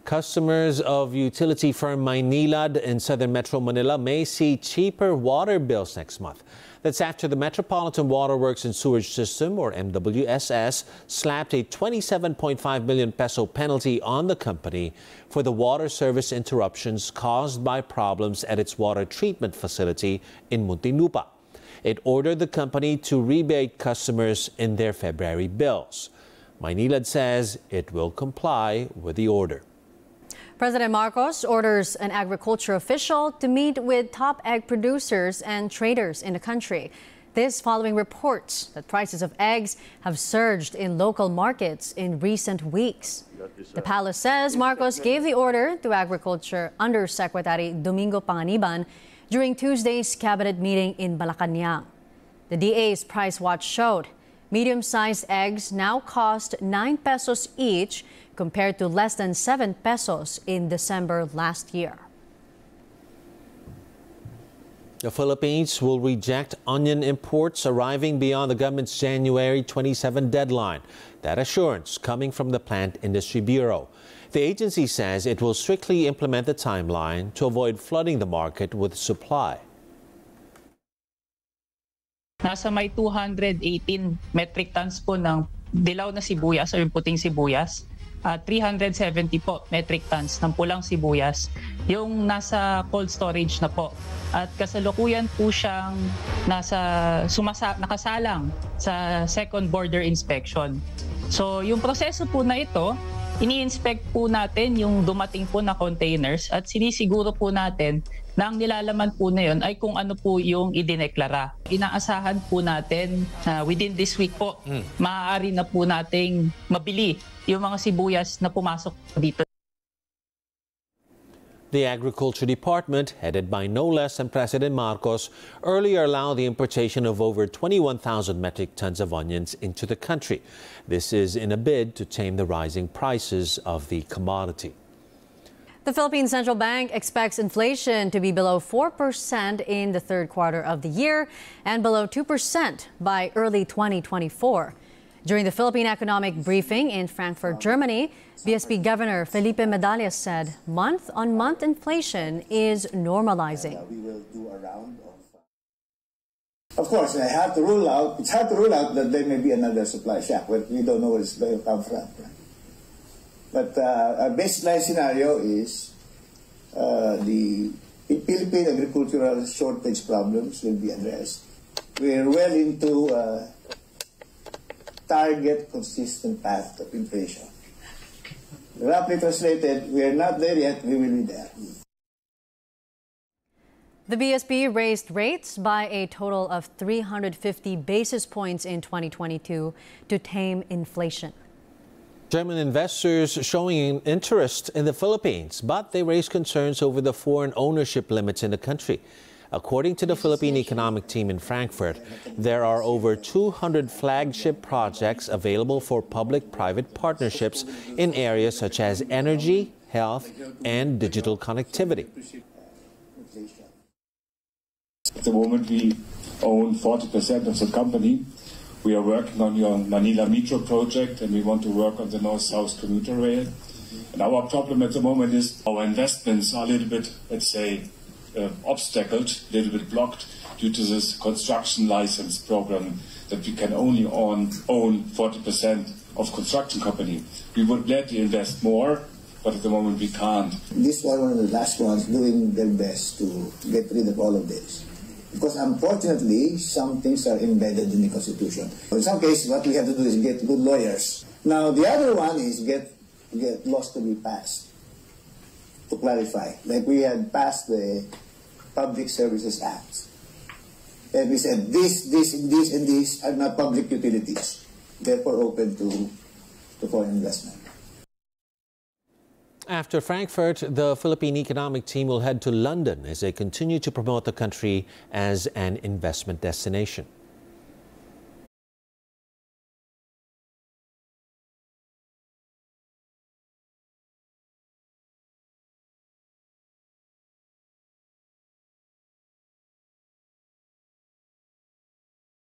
Customers of utility firm Maynilad in southern Metro Manila may see cheaper water bills next month. That's after the Metropolitan Waterworks and Sewage System, or MWSS, slapped a 27.5 million peso penalty on the company for the water service interruptions caused by problems at its water treatment facility in Muntinlupa. It ordered the company to rebate customers in their February bills. Maynilad says it will comply with the order. President Marcos orders an agriculture official to meet with top egg producers and traders in the country. This following reports that prices of eggs have surged in local markets in recent weeks. The palace says Marcos gave the order to Agriculture Undersecretary Domingo Panganiban during Tuesday's cabinet meeting in Malacanang. The DA's price watch showed medium-sized eggs now cost 9 pesos each compared to less than 7 pesos in December last year. The Philippines will reject onion imports arriving beyond the government's January 27 deadline. That assurance coming from the Plant Industry Bureau. The agency says it will strictly implement the timeline to avoid flooding the market with supply. Nasa may 218 metric tons po ng dilaw na sibuyas o yung puting sibuyas. 370 po metric tons ng pulang sibuyas yung nasa cold storage na po. At kasalukuyan po siyang nakasalang sa second border inspection. So yung proseso po na ito, ini-inspect po natin yung dumating po na containers at sinisiguro po natin na ang nilalaman po na yun ay kung ano po yung idineklara. Inaasahan po natin na within this week po, maaari na po nating mabili yung mga sibuyas na pumasok dito. The Agriculture Department, headed by no less than President Marcos, earlier allowed the importation of over 21,000 metric tons of onions into the country. This is in a bid to tame the rising prices of the commodity. The Philippine Central Bank expects inflation to be below 4% in the third quarter of the year and below 2% by early 2024. During the Philippine Economic Briefing in Frankfurt, Germany, BSP Governor Felipe Medallas said month-on-month inflation is normalizing. We will do a round of course, it's hard to rule out that there may be another supply shock, but we don't know where it's going to come from. But our baseline scenario is the Philippine agricultural shortage problems will be addressed. We're well into target consistent path of inflation. Roughly translated, we are not there yet, we will be there. The BSP raised rates by a total of 350 basis points in 2022 to tame inflation. German investors showing interest in the Philippines, but they raise concerns over the foreign ownership limits in the country. According to the Philippine Economic Team in Frankfurt, there are over 200 flagship projects available for public-private partnerships in areas such as energy, health, and digital connectivity. At the moment, we own 40% of the company. We are working on your Manila Metro project, and we want to work on the North-South commuter rail. And our problem at the moment is our investments are a little bit, let's say, obstacled, a little bit blocked due to this construction license program that we can only own 40% of construction company. We would gladly invest more, but at the moment we can't. This was one of the last ones doing their best to get rid of all of this. Because unfortunately, some things are embedded in the Constitution. In some cases, what we have to do is get good lawyers. Now, the other one is get laws to be passed to clarify. Like we had passed the Public Services Act. And we said this, and these are not public utilities, therefore open to foreign investment. After Frankfurt, the Philippine Economic Team will head to London as they continue to promote the country as an investment destination.